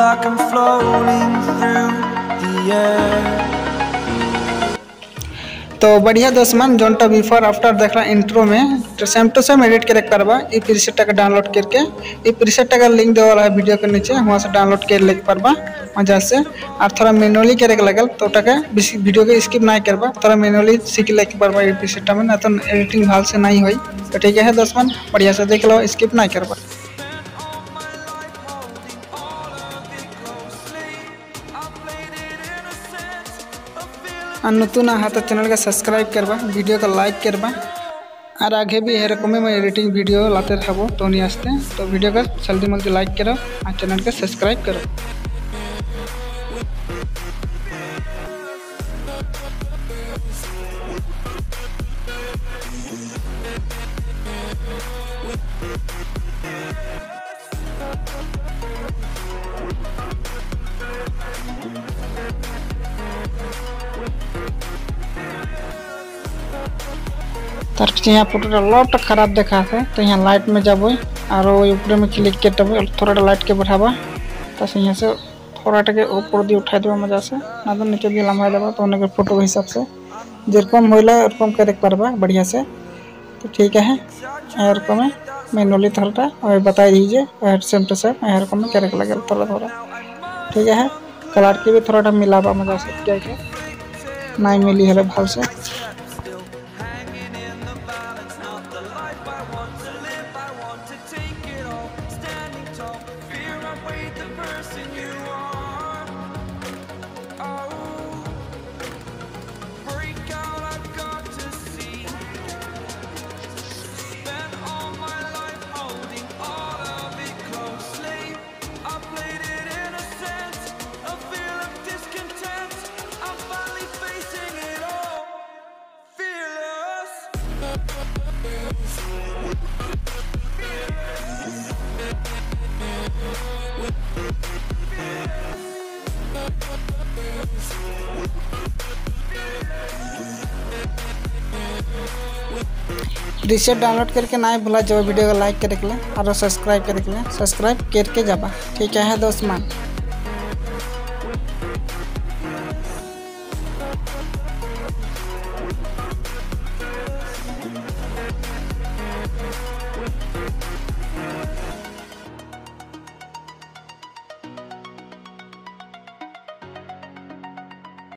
like I'm floating through the air। तो बढ़िया दोस्तमन जोनटा बिफोर आफ्टर देखला इंट्रो में तो सेम टू सेम एडिट करे पारबा ई प्रीसेट का डाउनलोड करके ई प्रीसेट का लिंक देवा वाला है वीडियो के नीचे वहां से डाउनलोड कर ले पारबा मजा से। और थोड़ा मैनुअली करे के लगल तो टके वीडियो के स्किप नहीं करबा थोड़ा मैनुअली सीख ले पारबा ई प्रीसेट में ना तो एडिटिंग भाल से नहीं होई। तो ठीक है दोस्तमन बढ़िया से देख लो स्किप नहीं करबा। नतून है तो चैनल का सब्सक्राइब करबा वीडियो का लाइक करबा और आगे भी एरकम मैं एडिटिंग वीडियो लाते रहबो तो नहीं आसते तो वीडियो का जल्दी लाइक करो और चैनल का सब्सक्राइब करो। तार यहाँ फोटो लॉट खराब देखा है तो यहाँ लाइट में जब और ऊपर में क्लिक कर थोड़ा लाइट के बढ़ावा तो यहाँ से थोड़ा के ऊपर दी उठा देवा मजा से ना तो नीचे भी लंबा देवा तो उन्हें फोटो के हिसाब से जेरकम होला ओरकम करे पारबा बढ़िया से। तो ठीक है एरकम मैनुअली थोड़ा और बता दीजिए सेम टू सेम एरकम में करे लगे थोड़ा ठीक है। कलर की भी थोड़ा मिलावा मजा से क्या नहीं मिली है भाव से। प्रीसेट डाउनलोड करके ना भूला जाओ वीडियो को लाइक करे और सब्सक्राइब करे सब्सक्राइब करके जाबा। ठीक है दोस्त मान।